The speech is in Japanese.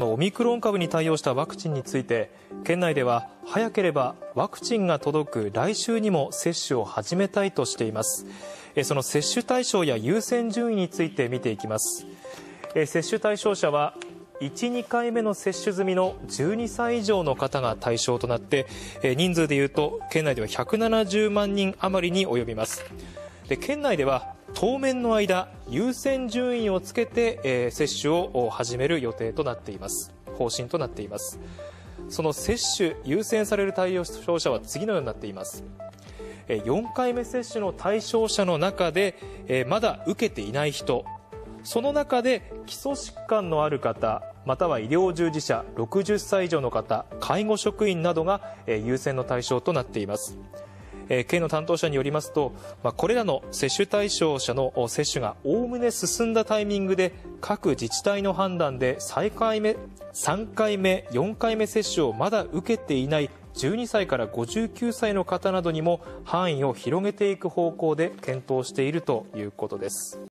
オミクロン株に対応したワクチンについて、県内では早ければワクチンが届く来週にも接種を始めたいとしています。その接種対象や優先順位について見ていきます。接種対象者は1、2回目の接種済みの12歳以上の方が対象となって、人数でいうと県内では170万人余りに及びます。で、県内では当面の間優先順位をつけて、接種を始める予定となっています。方針となっています。その接種優先される対象者は次のようになっています。4回目接種の対象者の中で、まだ受けていない人、その中で基礎疾患のある方、または医療従事者、60歳以上の方、介護職員などが優先の対象となっています。県の担当者によりますと、これらの接種対象者の接種がおおむね進んだタイミングで各自治体の判断で3回目、4回目接種をまだ受けていない12歳から59歳の方などにも範囲を広げていく方向で検討しているということです。